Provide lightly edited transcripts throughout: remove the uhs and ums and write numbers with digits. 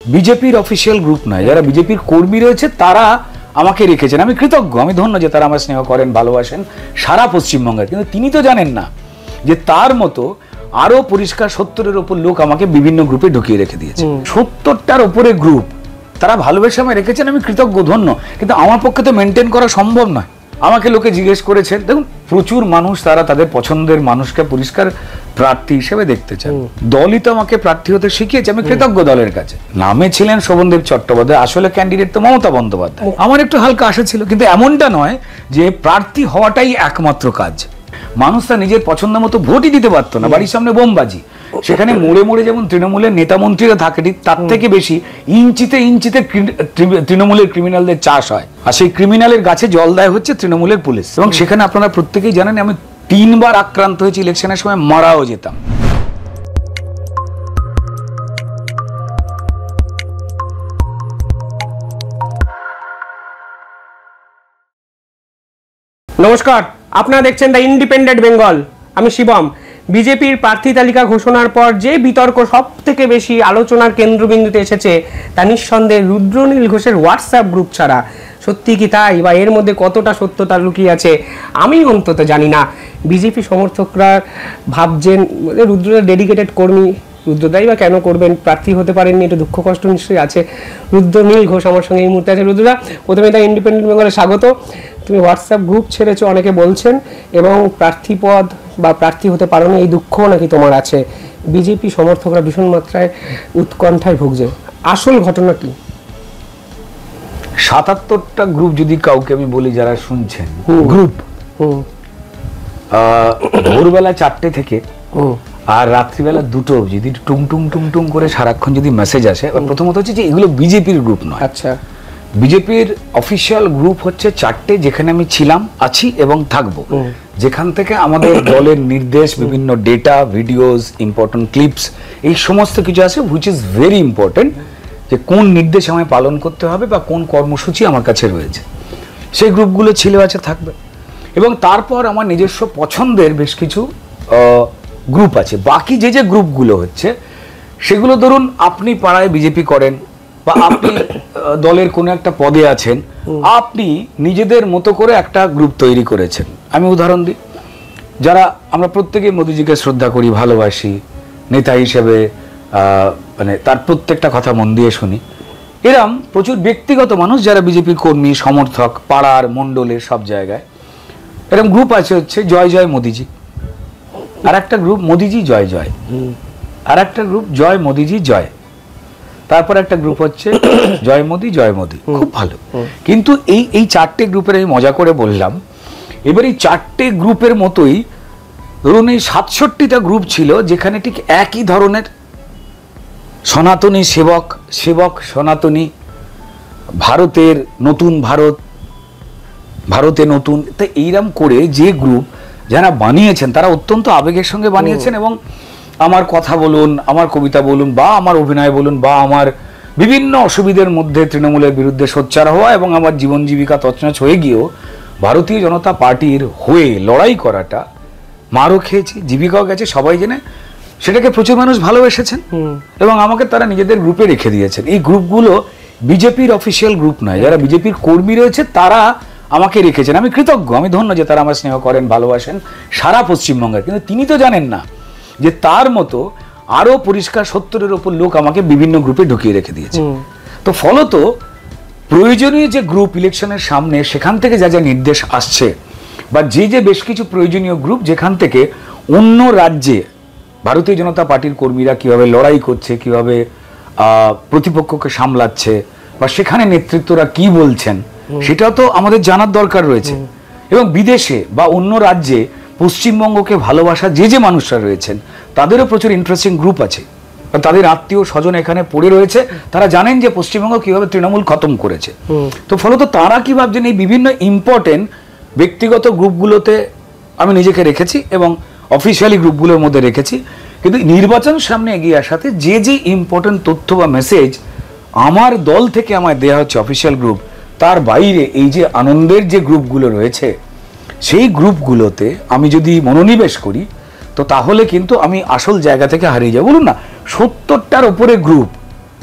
বিজেপির official group নয়, যারা বিজেপির কর্মী রয়েছে তারা আমাকে রেখেছেন। আমি কৃতজ্ঞ, আমি ধন্য যে তারা আমার স্নেহ করেন, ভালোবাসেন সারা পশ্চিমবঙ্গের। কিন্তু তিনি তো জানেন না যে তার মতো আরো পরিষ্কার 70-এর ওপর লোক আমাকে বিভিন্ন গ্রুপে ঢুকিয়ে রেখে দিয়েছে। 70টার ওপরে গ্রুপ তারা ভালোবেসে আমায় রেখেছেন, আমি কৃতজ্ঞ, ধন্য। কিন্তু আমার পক্ষে তো মেনটেন করা সম্ভব নয়। আমাকে লোকে জিজ্ঞেস করেছেন, দেখুন প্রচুর মানুষ তারা তাদের পছন্দের মানুষকে পরিষ্কার প্রার্থী হিসেবে দেখতে চান। দলই তো আমাকে প্রার্থী হতে শিখিয়েছে, আমি কৃতজ্ঞ দলের কাছে। নামে ছিলেন শোভনদেব চট্টোপাধ্যায়, আসলে ক্যান্ডিডেট তো মমতা বন্দ্যোপাধ্যায়। আমার একটু হালকা আশা ছিল, কিন্তু এমনটা নয় যে প্রার্থী হওয়াটাই একমাত্র কাজ। মানুষ তার নিজের পছন্দ মতো ভোটই দিতে পারতো না, বাড়ির সামনে বোমবাজি। সেখানে মোড়ে মোড়ে যেমন তৃণমূলের নেতা মন্ত্রীরা থাকে, তার থেকে বেশি ইঞ্চিতে ইঞ্চিতে তৃণমূলের ক্রিমিনালদের চাষ হয়। আর সেই ক্রিমিনালের গাছে জল দেয় হচ্ছে তৃণমূলের পুলিশ। এবং সেখানে আপনারা প্রত্যেকেই জানেন আমি 3 বার আক্রান্ত হয়েছি, ইলেকশনের সময় মারাও যেতাম। নমস্কার, আপনারা দেখছেন দ্য ইন্ডিপেন্ডেন্ট বেঙ্গল। আমি শিবম। বিজেপির প্রার্থী তালিকা ঘোষণার পর যে বিতর্ক সব থেকে বেশি আলোচনার কেন্দ্রবিন্দুতে এসেছে তা নিঃসন্দেহে রুদ্রনীল ঘোষের হোয়াটসঅ্যাপ গ্রুপ ছাড়া। সত্যি কি তাই, বা এর মধ্যে কতটা সত্যতা লুকিয়ে আছে আমি অন্তত জানি না। বিজেপি সমর্থকরা ভাবছেন রুদ্রের ডেডিকেটেড কর্মী, রুদ্রদাই বা কেন করবেন, প্রার্থী হতে পারেননি, একটু দুঃখ কষ্ট নিশ্চয়ই আছে। রুদ্রনীল ঘোষ আমার সঙ্গে এই মুহূর্তে আছে। রুদ্রদা, প্রথমে তাই ইন্ডিপেন্ডেন্ট বেঙ্গলে স্বাগত। তুমি হোয়াটসঅ্যাপ গ্রুপ ছেড়েছো অনেকে বলছেন, এবং প্রার্থী পদ বা প্রার্থী হতে পারোনি এই দুঃখ নাকি তোমার আছে। বিজেপি সমর্থকরা ভীষণ মাত্রায় উৎকণ্ঠায় ভুগছে, আসল ঘটনা কি? 77টা গ্রুপ যদি কাউকে আমি বলি যারা শুনছেন, গ্রুপ ভোরবেলা 4টে থেকে আর রাত্রিবেলা 2টো যদি টুং টুং টুং টুং করে সারাক্ষণ যদি মেসেজ আসে, প্রথমত হচ্ছে যে এগুলো বিজেপির গ্রুপ নয়। আচ্ছা, বিজেপির অফিসিয়াল গ্রুপ হচ্ছে 4টে, যেখানে আমি ছিলাম, আছি এবং থাকবো। যেখান থেকে আমাদের দলের নির্দেশ, বিভিন্ন ডেটা, ভিডিওস, ইম্পর্টেন্ট ক্লিপস, এই সমস্ত কিছু আছে, হুইচ ইজ ভেরি ইম্পর্টেন্ট, যে কোন নির্দেশ আমায় পালন করতে হবে বা কোন কর্মসূচি আমার কাছে রয়েছে। সেই গ্রুপগুলো ছিল, আছে, থাকবে। এবং তারপর আমার নিজস্ব পছন্দের বেশ কিছু গ্রুপ আছে। বাকি যে যে গ্রুপগুলো হচ্ছে সেগুলো ধরুন আপনি পাড়ায় বিজেপি করেন বা আপনি দলের কোনো একটা পদে আছেন, আপনি নিজেদের মতো করে একটা গ্রুপ তৈরি করেছেন। আমি উদাহরণ দিই, যারা আমরা প্রত্যেকেই মোদিজিকে শ্রদ্ধা করি, ভালোবাসি, নেতা হিসেবে মানে তার প্রত্যেকটা কথা মন দিয়ে শুনি, এরম প্রচুর ব্যক্তিগত মানুষ যারা বিজেপির কর্মী, সমর্থক, পাড়ার, মণ্ডলের সব জায়গায় এরকম গ্রুপ আছে। হচ্ছে জয় জয় মোদিজি, আর একটা গ্রুপ মোদিজি জয় জয়, আর একটা গ্রুপ জয় মোদিজি জয়, তারপর একটা গ্রুপ হচ্ছে জয় মোদি জয় মোদি। খুব ভালো। কিন্তু এই 4টে গ্রুপের আমি মজা করে বললাম। এবার এই 4টে গ্রুপের মতোই ধরুন এই 67টা গ্রুপ ছিল, যেখানে ঠিক একই ধরনের সনাতনী সেবক, সেবক সনাতনী, ভারতের নতুন ভারত, ভারতে নতুন, তাই এইরকম করে যে গ্রুপ যারা বানিয়েছেন তারা অত্যন্ত আবেগের সঙ্গে বানিয়েছেন। এবং আমার কথা বলুন, আমার কবিতা বলুন, বা আমার অভিনয় বলুন, বা আমার বিভিন্ন অসুবিধার মধ্যে তৃণমূলের বিরুদ্ধে সোচ্চার হওয়া এবং আমার জীবন জীবিকা তছনছ হয়ে গিয়েও ভারতীয় জনতা পার্টির হয়ে লড়াই করাটা, মারও খেয়েছি, জীবিকাও গেছে, সবাই জেনে সেটাকে প্রচুর মানুষ ভালোবেসেছেন এবং আমাকে তারা নিজেদের গ্রুপে রেখে দিয়েছেন। এই গ্রুপগুলো বিজেপির অফিসিয়াল গ্রুপ নয়, যারা বিজেপির কর্মী রয়েছে তারা আমাকে রেখেছেন। আমি কৃতজ্ঞ, আমি ধন্য যে তারা আমার স্নেহ করেন, ভালোবাসেন সারা পশ্চিমবঙ্গের। কিন্তু তিনি তো জানেন না যে তার মতো আরো পরিষ্কার 70-এর ওপর লোক আমাকে বিভিন্ন গ্রুপে ঢুকিয়ে রেখে দিয়েছে। তো ফলত প্রয়োজনীয় যে গ্রুপ ইলেকশনের সামনে, সেখান থেকে যা যা নির্দেশ আসছে, বা যে যে বেশ কিছু প্রয়োজনীয় গ্রুপ যেখান থেকে অন্য রাজ্যে ভারতীয় জনতা পার্টির কর্মীরা কিভাবে লড়াই করছে, কিভাবে প্রতিপক্ষকে সামলাচ্ছে, বা সেখানে নেতৃত্বরা কি বলছেন, সেটা তো আমাদের জানার দরকার রয়েছে। এবং বিদেশে বা অন্য রাজ্যে পশ্চিমবঙ্গকে ভালোবাসা যে যে মানুষরা রয়েছেন তাদেরও প্রচুর ইন্টারেস্টিং গ্রুপ আছে। তাদের আত্মীয় স্বজন এখানে পড়ে রয়েছে, তারা জানেন যে পশ্চিমবঙ্গ কিভাবে তৃণমূল খতম করেছে। তো ফলত তারা কি ভাবছেন, এই বিভিন্ন ইম্পর্টেন্ট ব্যক্তিগত গ্রুপগুলোতে আমি নিজেকে রেখেছি এবং অফিসিয়ালি গ্রুপগুলোর মধ্যে রেখেছি। কিন্তু নির্বাচন সামনে এগিয়ে আসাতে যে যে ইম্পর্টেন্ট তথ্য বা মেসেজ আমার দল থেকে আমায় দেওয়া হচ্ছে অফিসিয়াল গ্রুপ, তার বাইরে এই যে আনন্দের যে গ্রুপগুলো রয়েছে সেই গ্রুপগুলোতে আমি যদি মনোনিবেশ করি তো তাহলে কিন্তু আমি আসল জায়গা থেকে হারিয়ে যাব। বলুন না, 70টার উপরে গ্রুপ,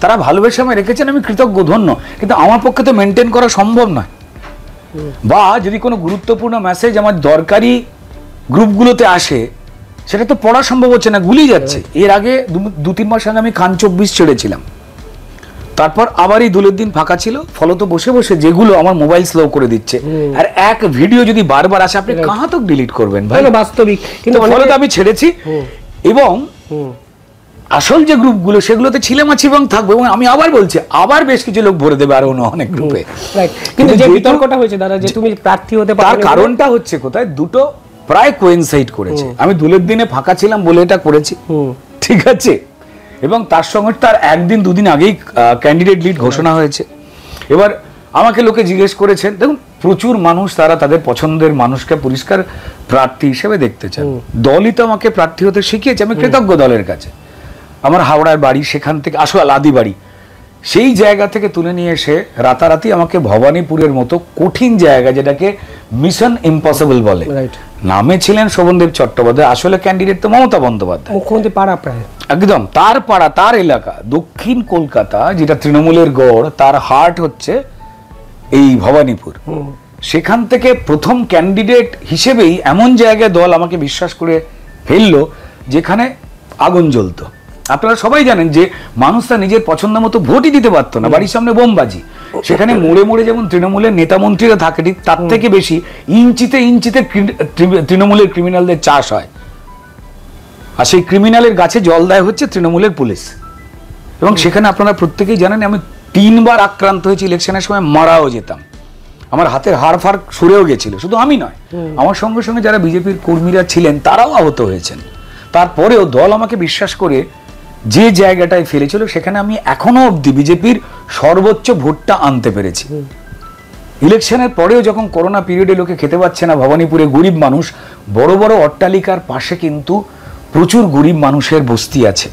তারা ভালোবেসে আমায় রেখেছেন, আমি কৃতজ্ঞ, ধন্য, কিন্তু আমার পক্ষে তো মেনটেন করা সম্ভব নয়। বা যদি কোনো গুরুত্বপূর্ণ মেসেজ আমার দরকারি গ্রুপগুলোতে আসে, সেটা তো পড়া সম্ভব হচ্ছে না, গুলিয়ে যাচ্ছে। এর আগে 2-3 মাস আগে আমি খান 24 ছেড়েছিলাম, তারপর আবার এই দুলের দিন ফাঁকা ছিল, ফলত বসে বসে যেগুলো আমার মোবাইল স্লো করে দিচ্ছে। আর এক ভিডিও যদি বারবার আসে, আপনি কাহা তো ডিলিট করবেন ভাই, বাস্তবিক। কিন্তু ফলত আমি ছেড়েছি। এবং আসল যে গ্রুপগুলো সেগুলোতে ছিলাম, আছি এবং থাকবো, এবং আমি আবার বলছি, আবার বেশ কিছু লোক ভরে দেবে আরো অনেক গ্রুপে। কিন্তু যে বিতর্কটা হয়েছে দাদা, যে তুমি প্রার্থী হতে পারো, তার কারণটা হচ্ছে কোথায়, দুটো প্রায় কোইনসাইড করেছে। আমি দুলের দিনে ফাঁকা ছিলাম বলে এটা করেছি, ঠিক আছে, এবং তার সঙ্গে তার 1-2 দিন আগেই ক্যান্ডিডেট লিড ঘোষণা হয়েছে। এবার আমাকে লোকে জিজ্ঞেস করেছেন, দেখুন প্রচুর মানুষ তারা তাদের পছন্দের মানুষকে পরিষ্কার প্রার্থী হিসেবে দেখতে চান। দলই তো আমাকে প্রার্থী হতে শিখিয়েছে, আমি কৃতজ্ঞ দলের কাছে। আমার হাওড়ার বাড়ি, সেখান থেকে আসল আদি বাড়ি, সেই জায়গা থেকে তুলে নিয়ে এসে রাতারাতি আমাকে ভবানীপুরের মতো কঠিন জায়গা, যেটাকে মিশন ইম্পসিবল বলে, নামে ছিলেন শোভনদেব চট্টোপাধ্যায়, আসলে ক্যান্ডিডেট তো মমতা বন্দ্যোপাধ্যায়, মুখ্যমন্ত্রী পাড়া প্রায় একদম তার পাড়া, তার এলাকা, দক্ষিণ কলকাতা, যেটা তৃণমূলের গড়, তার হার্ট হচ্ছে এই ভবানীপুর। সেখান থেকে প্রথম ক্যান্ডিডেট হিসেবেই এমন জায়গায় দল আমাকে বিশ্বাস করে ফেললো যেখানে আগুন জ্বলতো। আপনারা সবাই জানেন যে মানুষ তার নিজের পছন্দ মতো ভোটই দিতে পারতো না, বাড়ির সামনে বোমবাজি। সেখানে মোড়ে মোড়ে যেমন তৃণমূলের নেতা মন্ত্রীরা থাকে, ঠিক তার থেকে বেশি ইঞ্চিতে ইঞ্চিতে তৃণমূলের ক্রিমিনালদের চাষ হয়। আর সেই ক্রিমিনালের গাছে জল দেয় হচ্ছে তৃণমূলের পুলিশ। এবং সেখানে আপনারা প্রত্যেকেই জানেন, আমি 3 বার আক্রান্ত হয়েছি, ইলেকশনের সময় মারাও যেতাম, আমার হাতের হাড় ফাড় সরেও গেছিল। শুধু আমি নয়, আমার সঙ্গে সঙ্গে যারা বিজেপির কর্মীরা ছিলেন তারাও আহত হয়েছেন। তারপরেও দল আমাকে বিশ্বাস করে যে জায়গাটায় ফেলেছিল, সেখানে আমি এখনো অবধি বিজেপির সর্বোচ্চ ভোটটা আনতে পেরেছি। ইলেকশনের পরেও যখন করোনা পিরিয়ডে লোকে খেতে পাচ্ছে না, ভবানীপুরে গরিব মানুষ, বড় বড় অট্টালিকার পাশে কিন্তু প্রচুর গরিব মানুষের বস্তি আছে,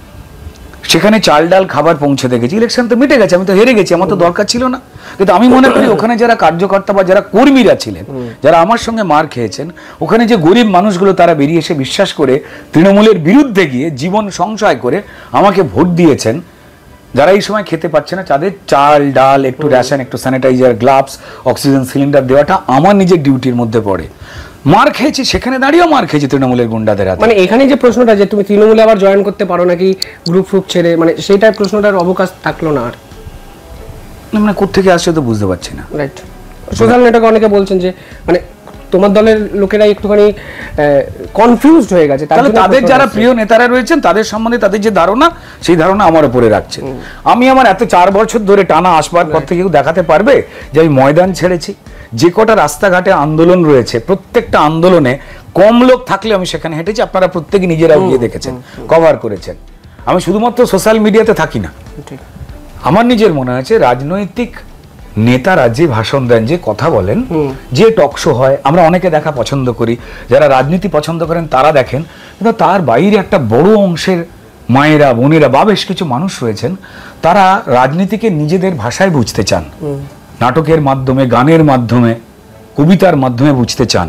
সেখানে চাল ডাল খাবার পৌঁছে দেখেছি। ইলেকশন তো মিটে গেছে, আমি তো হেরে গেছি, আমার তো দরকার ছিল না, কিন্তু আমি মনে করি ওখানে যারা কার্যকর্তা বা যারা কর্মীরা ছিলেন, যারা আমার সঙ্গে মার খেয়েছেন, ওখানে যে গরিব মানুষগুলো তারা বেরিয়ে এসে বিশ্বাস করে তৃণমূলের বিরুদ্ধে গিয়ে জীবন সংশয় করে আমাকে ভোট দিয়েছেন, যারা এই সময় খেতে পাচ্ছে না, তাদের চাল ডাল, একটু রেশন, একটু স্যানিটাইজার, গ্লাভস, অক্সিজেন সিলিন্ডার দেওয়াটা আমার নিজের ডিউটির মধ্যে পড়ে। মার খেয়েছি, সেখানে দাঁড়িয়েও মার খেয়েছি তৃণমূলের গুন্ডাদের হাতে। মানে এখানে যে প্রশ্নটা যে তুমি তৃণমূলে আবার জয়েন করতে পারো নাকি গ্রুপ ফ্রুপ ছেড়ে, মানে সেইটার প্রশ্নটার অবকাশ থাকলো না আর। মানে কোত্থেকে আসছে তো বুঝতে পারছি না। রাইট, সোশ্যাল নেটওয়ার্কে অনেকে বলছেন যে মানে তোমার দলের লোকেরা একটুখানি কনফিউজড হয়ে গেছে, তাহলে তাদের যারা প্রিয় নেতারা রয়েছেন তাদের সম্বন্ধে তাদের যে ধারণা, সেই ধারণা আমার উপরে রাখছেন। আমি আমার এত 4 বছর ধরে টানা আসবার পর থেকে কেউ দেখাতে পারবে যে আমি ময়দান ছেড়েছি? যে কটা রাস্তাঘাটে আন্দোলন রয়েছে, প্রত্যেকটা আন্দোলনে কম লোক থাকলে আমি সেখানে হেঁটেছি, আপনারা প্রত্যেকে নিজেরাও গিয়ে দেখেছেন, কভার করেছেন। আমি শুধুমাত্র সোশ্যাল মিডিয়াতে থাকি না, আমার নিজের মনে হয়েছে রাজনৈতিক নেতারা যে ভাষণ দেন, যে কথা বলেন, যে টকশো হয়, আমরা অনেকে দেখা পছন্দ করি, যারা রাজনীতি পছন্দ করেন তারা দেখেন, কিন্তু তার বাইরে একটা বড় অংশের মায়েরা, বোনেরা বা বেশ কিছু মানুষ রয়েছেন, তারা রাজনীতিকে নিজেদের ভাষায় বুঝতে চান, নাটকের মাধ্যমে, গানের মাধ্যমে, কবিতার মাধ্যমে বুঝতে চান।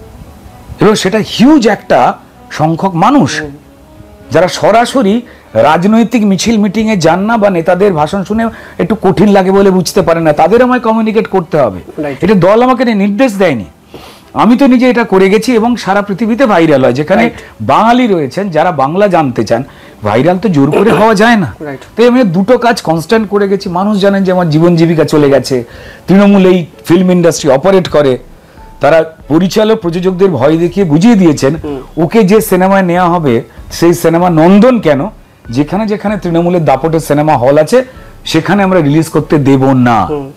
এবং সেটা হিউজ একটা সংখ্যক মানুষ, যারা সরাসরি রাজনৈতিক মিছিল মিটিং এ যান না বা নেতাদের ভাষণ শুনে একটু কঠিন লাগে বলে বুঝতে পারে না, তাদের আমায় কমিউনিকেট করতে হবে। এটা দল আমাকে নির্দেশ দেয়নি, আমি তো নিজে এটা করে গেছি এবং সারা পৃথিবীতে ভাইরাল হয়। যেখানে বাঙালি রয়েছেন যারা বাংলা জানতে চান, ভাইরাল তো জোর করে হওয়া যায় না। তাই আমি দুটো কাজ কনস্ট্যান্ট করে গেছি। মানুষ জানেন যে আমার জীবন জীবিকা চলে গেছে, তৃণমূল এই ফিল্ম ইন্ডাস্ট্রি অপারেট করে, তারা পরিচালক প্রযোজকদের ভয় দেখিয়ে বুঝিয়ে দিয়েছেন ওকে যে সিনেমায় নেওয়া হবে সেই সিনেমা নন্দন কেন, যেখানে যেখানে তৃণমূলের দাপটের সিনেমা হল আছে সেখানে আমরা রিলিজ করতে দেব না।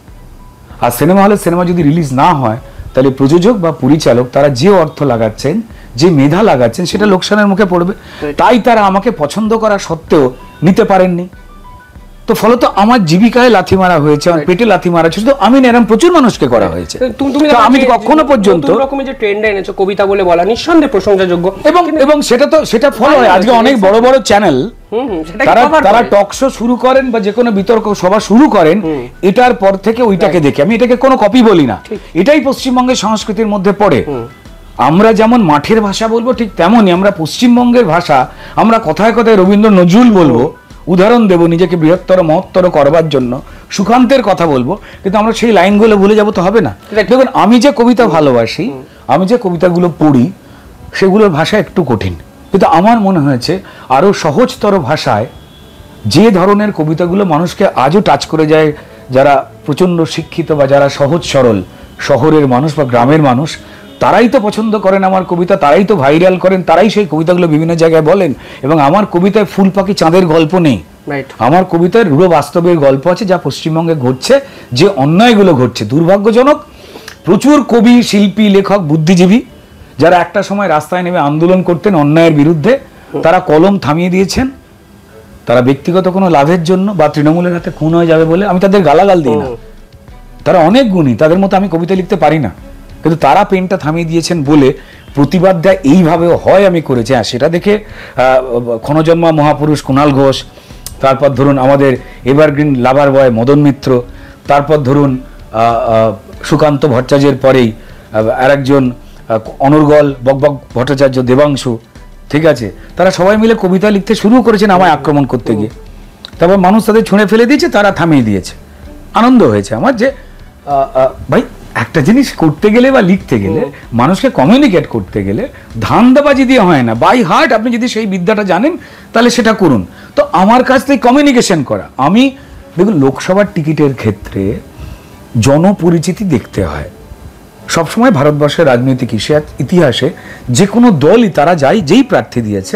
আর সিনেমা হলে সিনেমা যদি রিলিজ না হয়, তাহলে প্রযোজক বা পরিচালক তারা যে অর্থ লাগাচ্ছেন, যে মেধা লাগাচ্ছেন, সেটা লোকসানের মুখে পড়বে। তাই তারা আমাকে পছন্দ করা সত্ত্বেও নিতে পারেননি। তো ফলত আমার জীবিকায় লাথি মারা হয়েছে, আমার পেটে লাথি মারা হয়েছে, শুধু আমি না, এরকম প্রচুর মানুষকে করা হয়েছে। আমি কখনো পর্যন্ত রকমের যে ট্রেন্ড এনেছো কবিতা বলে বলা নিঃসন্দেহে প্রশংসাযোগ্য, এবং সেটা ফলো হয়। আজকে অনেক বড় বড় চ্যানেল তারা টক শো শুরু করেন বা যে কোনো বিতর্ক সভা শুরু করেন, এটার পর থেকে ওইটাকে দেখে। আমি এটাকে কোনো কপি বলি না, এটাই পশ্চিমবঙ্গের সংস্কৃতির মধ্যে পড়ে। আমরা যেমন মাঠের ভাষা বলবো, ঠিক তেমনই আমরা পশ্চিমবঙ্গের ভাষা, আমরা কথায় কথায় রবীন্দ্র নজরুল বলবো, উদাহরণ দেব নিজেকে বৃহত্তর মহত্তর করবার জন্য, সুখান্তের কথা বলবো, কিন্তু আমরা সেই লাইনগুলো ভুলে যাব তো হবে না। দেখুন আমি যে কবিতা ভালোবাসি, আমি যে কবিতাগুলো পড়ি, সেগুলোর ভাষা একটু কঠিন, কিন্তু আমার মনে হয়েছে আরো সহজতর ভাষায় যে ধরনের কবিতাগুলো মানুষকে আজও টাচ করে যায়, যারা প্রচন্ড শিক্ষিত বা যারা সহজ সরল শহরের মানুষ বা গ্রামের মানুষ, তারাই তো পছন্দ করেন আমার কবিতা, তারাই তো ভাইরাল করেন, তারাই সেই কবিতাগুলো বিভিন্ন জায়গায় বলেন। এবং আমার কবিতায় ফুল পাখি চাঁদের গল্প নেই, আমার কবিতায় রূঢ় বাস্তবের গল্প আছে, যা পশ্চিমবঙ্গে ঘটছে, যে অন্যায়গুলো ঘটছে। দুর্ভাগ্যজনক, প্রচুর কবি, শিল্পী, লেখক, বুদ্ধিজীবী যারা একটা সময় রাস্তায় নেমে আন্দোলন করতেন অন্যায়ের বিরুদ্ধে, তারা কলম থামিয়ে দিয়েছেন, তারা ব্যক্তিগত কোনো লাভের জন্য বা তৃণমূলের হাতে খুন হয়ে যাবে বলে। আমি তাদের গালাগাল দিই না, তারা অনেক গুণী, তাদের মতো আমি কবিতা লিখতে পারি না, কিন্তু তারা পেনটা থামিয়ে দিয়েছেন বলে প্রতিবাদটা এইভাবেও হয় আমি করেছি। হ্যাঁ, সেটা দেখে ক্ষণজন্মা মহাপুরুষ কুণাল ঘোষ, তারপর ধরুন আমাদের এভারগ্রিন লাভার বয় মদন মিত্র, তারপর ধরুন সুকান্ত ভট্টাচার্যের পরেই আরেকজন অনর্গল বকবক ভট্টাচার্য দেবাংশু, ঠিক আছে, তারা সবাই মিলে কবিতা লিখতে শুরু করেছেন আমায় আক্রমণ করতে গিয়ে। তারপর মানুষ তাদের ছুঁড়ে ফেলে দিয়েছে, তারা থামিয়ে দিয়েছে। আনন্দ হয়েছে আমার যে ভাই একটা জিনিস করতে গেলে বা লিখতে গেলে, মানুষকে কমিউনিকেট করতে গেলে ধান্দাবাজি দিয়ে হয় না, বাই হার্ট আপনি যদি সেই বিদ্যাটা জানেন তাহলে সেটা করুন। তো আমার কাছ থেকে কমিউনিকেশন করা, আমি দেখুন লোকসভার টিকিটের ক্ষেত্রে জনপরিচিতি দেখতে হয় সবসময়। ভারতবর্ষের রাজনৈতিক ইতিহাসে যে কোনো দলই তারা যেই প্রার্থী দিয়েছে,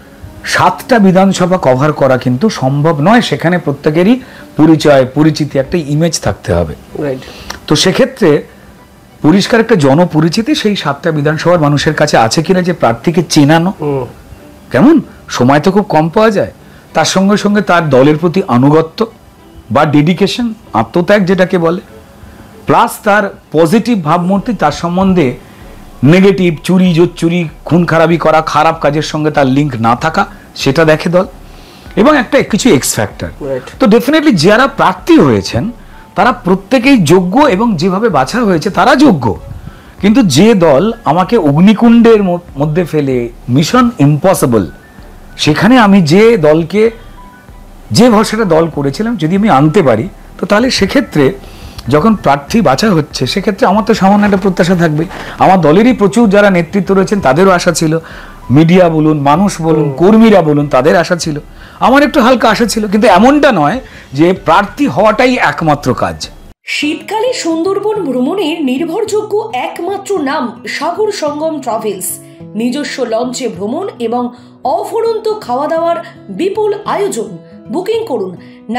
7টা বিধানসভা কভার করা কিন্তু সম্ভব নয়, সেখানে প্রত্যেকেরই পরিচয়, পরিচিতি, একটা ইমেজ থাকতে হবে। তো সেক্ষেত্রে পরিষ্কার একটা জনপরিচিতি সেই 7টা বিধানসভার মানুষের কাছে আছে কিনা, যে প্রার্থীকে চেনানো কেমন, সময় তো খুব কম পাওয়া যায়, তার সঙ্গে সঙ্গে তার দলের প্রতি আনুগত্য বা ডেডিকেশন, আত্মত্যাগ যেটাকে বলে, প্লাস তার পজিটিভ ভাবমূর্তি, তার সম্বন্ধে নেগেটিভ চুরি জোচ্চুরি খুন খারাপি করা খারাপ কাজের সঙ্গে তার লিঙ্ক না থাকা, সেটা দেখে দল, এবং একটা কিছু এক্স ফ্যাক্টর। তো ডেফিনেটলি যারা প্রার্থী হয়েছেন তারা প্রত্যেকেই যোগ্য, এবং যেভাবে বাছা হয়েছে তারা যোগ্য, কিন্তু যে দল আমাকে অগ্নিকুণ্ডের মধ্যে ফেলে, মিশন ইম্পসিবল, সেখানে আমি যে দলকে, যে ভরসাটা দল করেছিলাম যদি আমি আনতে পারি, তো তাহলে সেক্ষেত্রে যখন প্রার্থী বাছা হচ্ছে, সেক্ষেত্রে আমার তো সামান্য একটা প্রত্যাশা থাকবে। আমার দলেরই প্রচুর যারা নেতৃত্ব রয়েছেন তাদেরও আশা ছিল, মিডিয়া বলুন, মানুষ বলুন, কর্মীরা বলুন, তাদের আশা ছিল, আমার একটু হালকা আশা ছিল, কিন্তু এমনটা নয় যে প্রার্থী হওয়াটাই একমাত্র কাজ। শীতকালে সুন্দরবন ভ্রমণের নির্ভরযোগ্য একমাত্র নাম সাগর সঙ্গম ট্রাভেলস। নিজস্ব লঞ্চে ভ্রমণ এবং অফুরন্ত খাওয়া দাওয়ার বিপুল আয়োজন। বুকিং করুন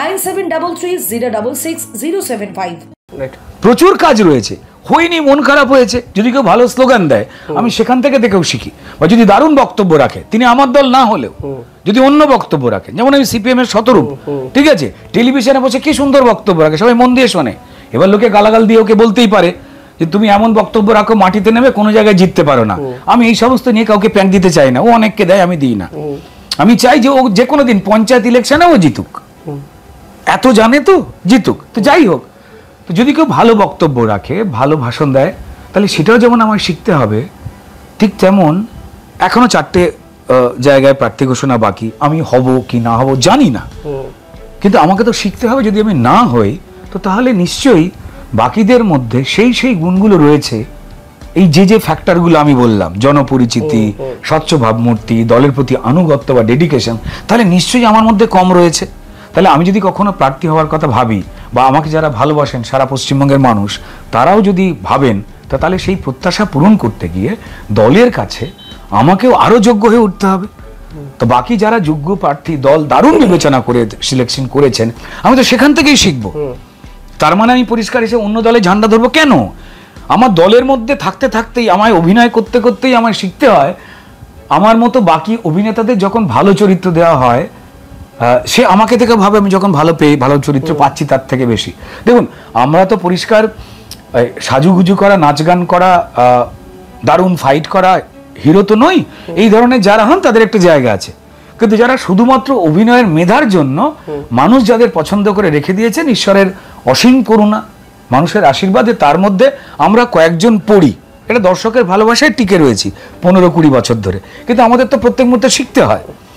9733066075। প্রচুর কাজ রয়েছে, হয়নি মন খারাপ হয়েছে, যদি কেউ ভালো স্লোগান দেয় আমি সেখান থেকে দেখেও শিখি, বা যদি দারুণ বক্তব্য রাখে, তিনি আমার দল না হলেও যদি অন্য বক্তব্য রাখে, যেমন আমি সিপিএম এর শতরূপ, ঠিক আছে, টেলিভিশনে বসে কি সুন্দর বক্তব্য রাখে, সবাই মন দিয়ে শোনে। এবার লোকে গালাগাল দিয়ে ওকে বলতেই পারে যে তুমি এমন বক্তব্য রাখো মাটিতে নেমে কোনো জায়গায় জিততে পারো না। আমি এই সমস্ত নিয়ে কাউকে প্যান্ট দিতে চাই না, ও অনেককে দেয়, আমি দিই না। আমি চাই যে ও যে কোনো দিন পঞ্চায়েত ইলেকশনে ও জিতুক, এত জানে তো জিতুক। তো যাই হোক, তো যদি কেউ ভালো বক্তব্য রাখে, ভালো ভাষণ দেয়, তাহলে সেটাও যেমন আমায় শিখতে হবে, ঠিক তেমন এখনো 4টে জায়গায় প্রার্থী ঘোষণা বাকি, আমি হব কি না হব জানি না, কিন্তু আমাকে তো শিখতে হবে। যদি আমি না হই, তো তাহলে নিশ্চয়ই বাকিদের মধ্যে সেই গুণগুলো রয়েছে, এই যে ফ্যাক্টরগুলো আমি বললাম, জনপরিচিতি, স্বচ্ছ ভাবমূর্তি, দলের প্রতি আনুগত্য বা ডেডিকেশন, তাহলে নিশ্চয়ই আমার মধ্যে কম রয়েছে। তাহলে আমি যদি কখনো প্রার্থী হওয়ার কথা ভাবি, বা আমাকে যারা ভালোবাসেন সারা পশ্চিমবঙ্গের মানুষ, তারাও যদি ভাবেন, তাহলে সেই প্রত্যাশা পূরণ করতে গিয়ে দলের কাছে আমাকেও আরো যোগ্য হয়ে উঠতে হবে। তো বাকি যারা যোগ্য প্রার্থী দল দারুণ বিবেচনা করে সিলেকশন করেছেন, আমি তো সেখান থেকেই শিখবো। তার মানে আমি পরিষ্কার এসে অন্য দলে ঝান্ডা ধরবো কেন? আমার দলের মধ্যে থাকতে থাকতেই, আমায় অভিনয় করতে করতেই আমায় শিখতে হয়, আমার মতো বাকি অভিনেতাদের যখন ভালো চরিত্র দেওয়া হয়, সে আমাকে থেকে ভাবে আমি যখন ভালো চরিত্র পাচ্ছি তার থেকে বেশি। দেখুন, আমরা তো পরিষ্কার সাজুগুজু করা, নাচ গান করা, দারুণ ফাইট করা হিরো তো নই। এই ধরনের যারা হন তাদের একটা জায়গা আছে, কিন্তু যারা শুধুমাত্র অভিনয়ের মেধার জন্য মানুষ যাদের পছন্দ করে রেখে দিয়েছেন, ঈশ্বরের অসীম করুণা, মানুষের আশীর্বাদে তার মধ্যে আমরা কয়েকজন পড়ি, এটা দর্শকের ভালোবাসায় টিকে রয়েছি 15-20 বছর ধরে। কিন্তু আমাদের তো প্রত্যেক মুহূর্তে শিখতে হয়।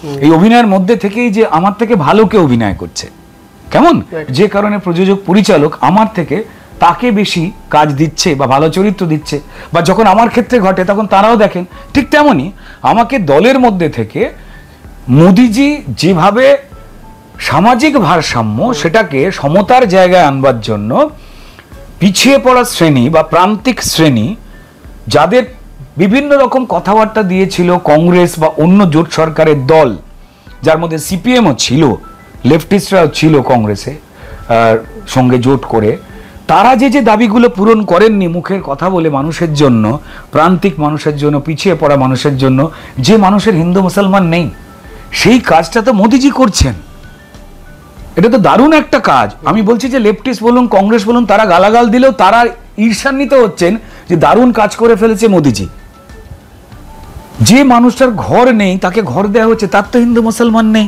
এই অভিনয়ের মধ্যে থেকেই যে আমার থেকে ভালো কে অভিনয় করছে, কেমন, যে কারণে প্রযোজক পরিচালক আমার থেকে তাকে বেশি কাজ দিচ্ছে বা ভালো চরিত্র দিচ্ছে, বা যখন আমার ক্ষেত্রে ঘটে তখন তারাও দেখেন। ঠিক তেমনই আমাকে দলের মধ্যে থেকে মোদিজি যেভাবে সামাজিক ভারসাম্য সেটাকে সমতার জায়গায় আনবার জন্য পিছিয়ে পড়া শ্রেণী বা প্রান্তিক শ্রেণী যাদের বিভিন্ন রকম কথাবার্তা দিয়েছিল কংগ্রেস বা অন্য জোট সরকারের দল, যার মধ্যে সিপিএমও ছিল, লেফটিস্টরাও ছিল কংগ্রেসে সঙ্গে জোট করে, তারা যে যে দাবিগুলো পূরণ করেননি মুখের কথা বলে মানুষের জন্য, প্রান্তিক মানুষের জন্য, পিছিয়ে পড়া মানুষের জন্য, যে মানুষের হিন্দু মুসলমান নেই, সেই কাজটা তো মোদিজি করছেন। এটা তো দারুণ একটা কাজ। আমি বলছি যে লেফটিস্ট বলুন কংগ্রেস বলুন তারা গালাগাল দিলেও তারা ঈর্ষান্বিত হচ্ছেন যে দারুণ কাজ করে ফেলেছে মোদিজি। যে মানুষটার ঘর নেই তাকে ঘর দেওয়া হচ্ছে, তার তো হিন্দু মুসলমান নেই।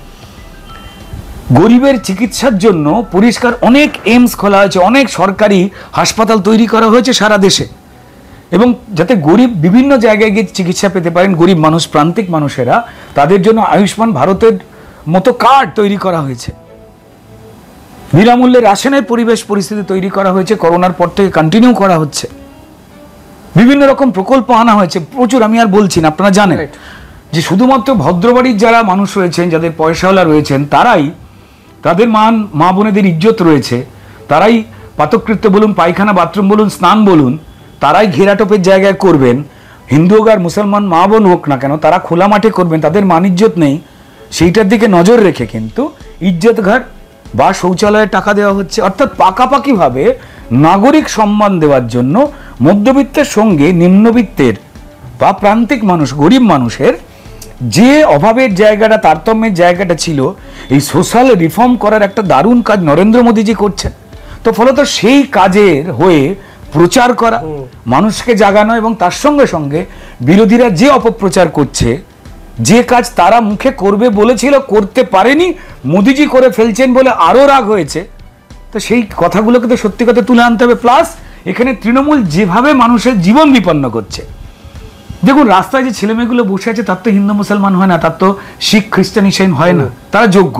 গরিবের চিকিৎসার জন্য পরিষ্কার অনেক এইমস খোলা হয়েছে, অনেক সরকারি হাসপাতাল তৈরি করা হয়েছে সারা দেশে, এবং যাতে গরিব বিভিন্ন জায়গায় গিয়ে চিকিৎসা পেতে পারেন, গরিব মানুষ প্রান্তিক মানুষেরা, তাদের জন্য আয়ুষ্মান ভারতের মতো কার্ড তৈরি করা হয়েছে, বিনামূল্যে রাশনের পরিবেশ পরিস্থিতি তৈরি করা হয়েছে, করোনার পর থেকে কন্টিনিউ করা হচ্ছে, বিভিন্ন রকম প্রকল্প আনা হয়েছে প্রচুর। আমি আর বলছি না, আপনারা জানেন যে শুধুমাত্র ভদ্রবাড়ির যারা মানুষ রয়েছেন, যাদের পয়সাওয়ালা রয়েছেন, তারাই, তাদের মা বোনেদের ইজ্জত রয়েছে, তারাই পাতকৃত্য বলুন, পায়খানা বাথরুম বলুন, স্নান বলুন, তারাই ঘেরাটোপের জায়গায় করবেন। হিন্দু হোক আর মুসলমান মা বোন হোক না কেন, তারা খোলা মাঠে করবেন, তাদের মান ইজ্জত নেই, সেইটার দিকে নজর রেখে কিন্তু ইজ্জত ঘাট বা শৌচালয়ে টাকা দেওয়া হচ্ছে। অর্থাৎ পাকাপাকিভাবে নাগরিক সম্মান দেওয়ার জন্য মধ্যবিত্তের সঙ্গে নিম্নবিত্তের বা প্রান্তিক মানুষ, গরিব মানুষের যে অভাবের জায়গাটা, তারতম্যের জায়গাটা ছিল, এই সোশ্যাল রিফর্ম করার একটা দারুণ কাজ নরেন্দ্র মোদীজি করছেন। তো ফলত সেই কাজের হয়ে প্রচার করা, মানুষকে জাগানো, এবং তার সঙ্গে সঙ্গে বিরোধীরা যে অপপ্রচার করছে, যে কাজ তারা মুখে করবে বলেছিল করতে পারেনি, মোদিজি করে ফেলছেন বলে আরো রাগ হয়েছে, তো সেই কথাগুলোকে তো সত্যি কথা তুলে আনতে হবে। প্লাস এখানে তৃণমূল যেভাবে মানুষের জীবন বিপন্ন করছে, দেখুন রাস্তায় যে ছেলেমেয়েগুলো বসে আছে তার তো হিন্দু মুসলমান হয় না, তার তো শিখ খ্রিস্টান ইসাইন হয় না, তারা যোগ্য,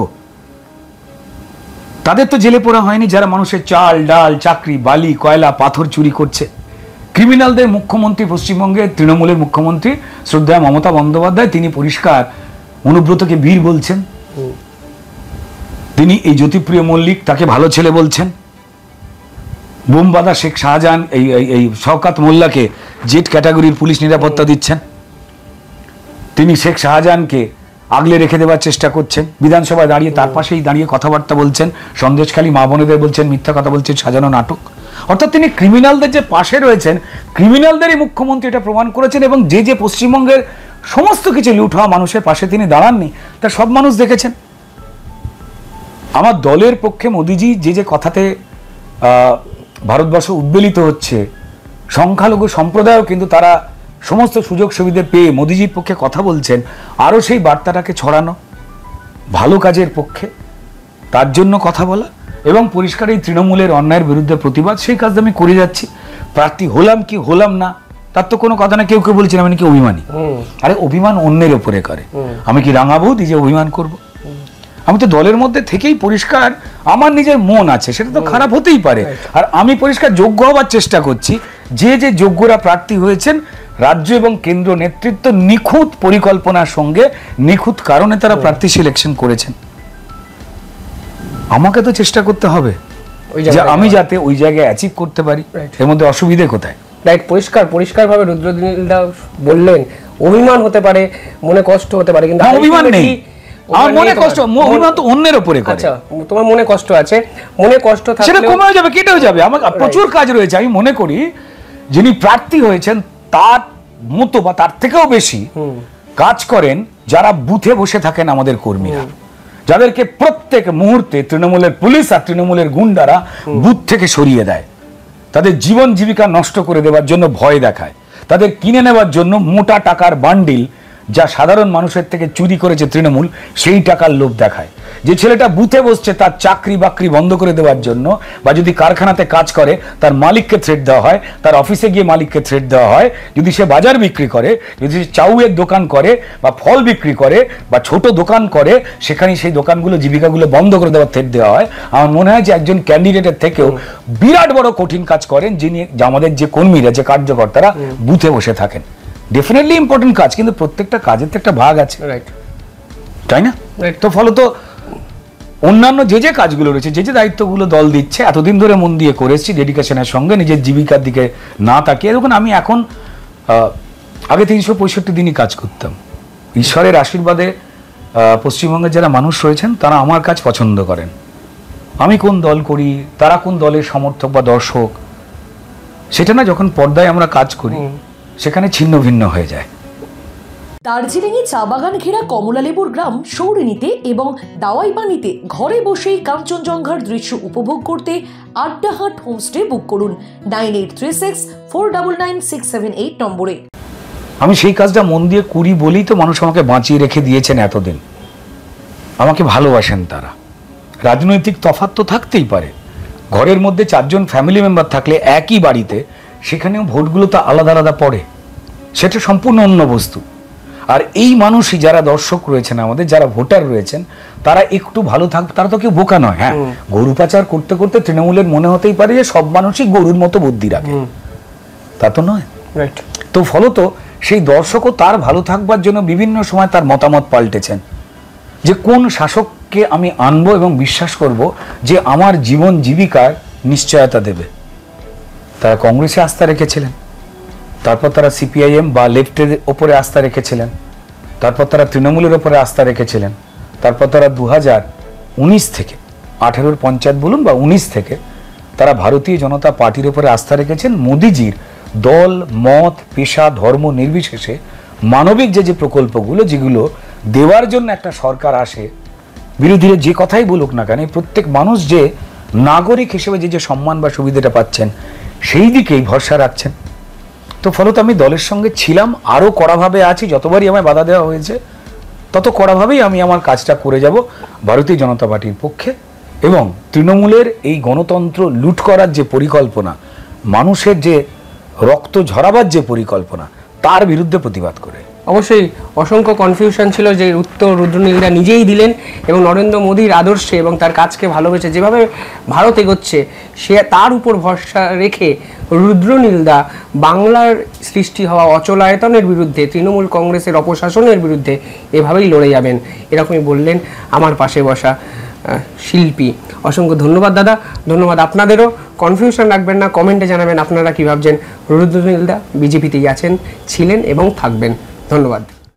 তাদের তো জেলে পোড়া হয়নি, যারা মানুষের চাল ডাল চাকরি বালি কয়লা পাথর চুরি করছে। ক্রিমিনালদের মুখ্যমন্ত্রী পশ্চিমবঙ্গের তৃণমূলের মুখ্যমন্ত্রী শ্রদ্ধেয় মমতা বন্দ্যোপাধ্যায়, তিনি পরিষ্কার অনুব্রতকে বীর বলছেন, তিনি এই জ্যোতিপ্রিয় মল্লিক তাকে ভালো ছেলে বলছেন, বোমবাদা শেখ শাহজাহান এই শওকাত মোল্লাকে জেড ক্যাটাগরির পুলিশ নিরাপত্তা দিচ্ছেন, তিনি শেখ শাহজাহানকে আগলে রেখে দেওয়ার চেষ্টা করছেন, বিধানসভায় দাঁড়িয়ে তার পাশেই দাঁড়িয়ে কথাবার্তা বলছেন, সন্দেশখালী মা বোনেদের বলছেন মিথ্যা কথা বলছেন, সাজানো নাটক। অর্থাৎ তিনি ক্রিমিনালদের যে পাশে রয়েছেন, ক্রিমিনালদেরই মুখ্যমন্ত্রী এটা প্রমাণ করেছেন, এবং যে যে পশ্চিমবঙ্গের সমস্ত কিছু লুট হওয়া মানুষের পাশে তিনি দাঁড়াননি, তা সব মানুষ দেখেছেন। আমার দলের পক্ষে মোদিজি যে যে কথাতে ভারতবর্ষ উদ্বেলিত হচ্ছে, সংখ্যালঘু সম্প্রদায়ও কিন্তু তারা সমস্ত সুযোগ সুবিধা পেয়ে মোদিজির পক্ষে কথা বলছেন, আরও সেই বার্তাটাকে ছড়ানো, ভালো কাজের পক্ষে, তার জন্য কথা বলা, এবং পরিষ্কার এই তৃণমূলের অন্যায়ের বিরুদ্ধে প্রতিবাদ, সেই কাজ আমি করে যাচ্ছি। প্রার্থী হলাম কি হলাম না তার তো কোনো কথা না, কেউ কেউ বলছেন আমি নাকি অভিমানী। আরে অভিমান অন্যের ওপরে করে, আমি কি রাঙাবৌদি যে অভিমান করব? আমি তো দলের মধ্যে থেকেই পরিষ্কার আমার নিজের মন আছে, সেটা তো খারাপ হতেই পারে, আর আমি পরিষ্কার যোগ্য হবার চেষ্টা করছি। যে যে যোগ্যরা প্রার্থী হয়েছেন, রাজ্য এবং কেন্দ্র নেতৃত্ব নিখুঁত পরিকল্পনার সঙ্গে নিখুঁত কারণে তারা প্রার্থী সিলেকশন করেছেন। আমাকে তো চেষ্টা করতে হবে যে আমি যাতে ওই জায়গায় অ্যাচিভ করতে পারি। এর মধ্যে অসুবিধে কোথায়? রাইট, পরিষ্কারভাবে রুদ্রনীলদা বললেন অভিমান হতে পারে, মনে কষ্ট হতে পারে, কিন্তু অভিমান নেই আমার মনে, কষ্ট অভিমান তো অন্যের উপরে করে। আচ্ছা, তোমার মনে কষ্ট আছে, মনে কষ্ট থাকলে সেটা কমে যাবে, কেটেও যাবে। আমার প্রচুর কাজ রয়েছে। আমি মনে করি যিনি প্রার্থী হয়েছেন তার মতো বা তার থেকেও বেশি কাজ করেন যারা বুথে বসে থাকেন আমাদের কর্মীরা, যাদেরকে প্রত্যেক মুহূর্তে তৃণমূলের পুলিশ আর তৃণমূলের গুন্ডারা বুথ থেকে সরিয়ে দেয়, তাদের জীবন জীবিকা নষ্ট করে দেওয়ার জন্য ভয় দেখায়, তাদের কিনে নেওয়ার জন্য মোটা টাকার বান্ডিল যা সাধারণ মানুষের থেকে চুরি করেছে তৃণমূল, সেই টাকার লোভ দেখায়। যে ছেলেটা বুথে বসছে তার চাকরি বাকরি বন্ধ করে দেওয়ার জন্য, বা যদি কারখানাতে কাজ করে তার মালিককে থ্রেট দেওয়া হয়, তার অফিসে গিয়ে মালিককে থ্রেট দেওয়া হয়, যদি সে বাজার বিক্রি করে, যদি সে চাউয়ের দোকান করে বা ফল বিক্রি করে বা ছোট দোকান করে, সেখানে সেই দোকানগুলো জীবিকাগুলো বন্ধ করে দেওয়ার থ্রেট দেওয়া হয়। আমার মনে হয় যে একজন ক্যান্ডিডেটের থেকেও বিরাট বড় কঠিন কাজ করেন যিনি আমাদের যে কর্মীরা, যে কার্যকর্তারা বুথে বসে থাকেন। ডেফিনেটলি ইম্পর্টেন্ট কাজ, কিন্তু প্রত্যেকটা কাজের তো একটা ভাগ আছে, তাই না? তো ফলত অন্যান্য যে যে কাজগুলো রয়েছে, যে যে দায়িত্বগুলো দল দিচ্ছে, এতদিন ধরে মন দিয়ে করেছি ডেডিকেশনের সঙ্গে, নিজের জীবিকার দিকে না তাকিয়ে। দেখুন, আমি এখন আগে 365 দিনই কাজ করতাম। ঈশ্বরের আশীর্বাদে পশ্চিমবঙ্গের যারা মানুষ রয়েছেন তারা আমার কাজ পছন্দ করেন। আমি কোন দল করি, তারা কোন দলের সমর্থক বা দর্শক, সেটা না, যখন পর্দায় আমরা কাজ করি সেখানে ছিন্ন ভিন্ন হয়ে যায়। দার্জিলিংয়ে চা বাগান ঘেরা কমলালেবুর গ্রাম সৌরিনীতে এবং দাওয়াইপানিতে ঘরে বসেই কাঞ্চনজঙ্ঘার দৃশ্য উপভোগ করতে আড্ডাহাট হোমস্টে বুক করুন 9836499678 নম্বরে। আমি সেই কাজটা মন দিয়ে করি বলেই তো মানুষ আমাকে বাঁচিয়ে রেখে দিয়েছেন এতদিন। আমাকে ভালোবাসেন তারা। রাজনৈতিক তফাৎ তো থাকতেই পারে, ঘরের মধ্যে 4 জন ফ্যামিলি মেম্বার থাকলে একই বাড়িতে, সেখানেও ভোটগুলো তো আলাদা আলাদা পড়ে, সেটা সম্পূর্ণ অন্য বস্তু। আর এই মানুষই যারা দর্শক রয়েছেন আমাদের, যারা ভোটার রয়েছেন, তারা একটু ভালো থাকবে। তারা তো কেউ বোকা নয়। হ্যাঁ, গরু পাচার করতে করতে তৃণমূলের মনে হতেই পারে যে সব মানুষই গরুর মতো বুদ্ধি রাখে, তা তো নয়। তো ফলত সেই দর্শকও তার ভালো থাকবার জন্য বিভিন্ন সময় তার মতামত পাল্টেছেন, যে কোন শাসককে আমি আনবো এবং বিশ্বাস করব যে আমার জীবন জীবিকার নিশ্চয়তা দেবে। তারা কংগ্রেসে আস্থা রেখেছিলেন, তারপর তারা সিপিআইএম বা লেফটের ওপরে আস্থা রেখেছিলেন, তারপর তারা তৃণমূলের ওপরে আস্থা রেখেছিলেন, তারপর তারা 2019 থেকে 18 পঞ্চায়েত বলুন বা 19 থেকে তারা ভারতীয় জনতা পার্টির ওপরে আস্থা রেখেছেন। মোদিজির দল, মত, পেশা, ধর্ম নির্বিশেষে মানবিক যে প্রকল্পগুলো, যেগুলো দেওয়ার জন্য একটা সরকার আসে, বিরোধীরা যে কথাই বলুক না কেন, প্রত্যেক মানুষ যে নাগরিক হিসেবে যে সম্মান বা সুবিধাটা পাচ্ছেন, সেই দিকেই ভরসা রাখছেন। তো ফলত আমি দলের সঙ্গে ছিলাম, আরও কড়াভাবে আছি। যতবারই আমায় বাধা দেওয়া হয়েছে তত কড়াভাবেই আমি আমার কাজটা করে যাব ভারতীয় জনতা পার্টির পক্ষে, এবং তৃণমূলের এই গণতন্ত্র লুট করার যে পরিকল্পনা, মানুষের যে রক্ত ঝরাবার যে পরিকল্পনা, তার বিরুদ্ধে প্রতিবাদ করে। অবশ্যই অসংখ্য কনফিউশন ছিল, যে উত্তর রুদ্রনীলদা নিজেই দিলেন, এবং নরেন্দ্র মোদীর আদর্শে এবং তার কাজকে ভালোবেসে যেভাবে ভারত এগোচ্ছে, সে তার উপর ভরসা রেখে রুদ্রনীলদা বাংলার সৃষ্টি হওয়া অচলায়তনের বিরুদ্ধে, তৃণমূল কংগ্রেসের অপশাসনের বিরুদ্ধে এভাবেই লড়ে যাবেন, এরকমই বললেন আমার পাশে বসা শিল্পী। অসংখ্য ধন্যবাদ দাদা, ধন্যবাদ আপনাদেরও। কনফিউশন রাখবেন না, কমেন্টে জানাবেন আপনারা কি ভাবছেন। রুদ্রনীলদা বিজেপিতেই আছেন, ছিলেন এবং থাকবেন। ধন্যবাদ।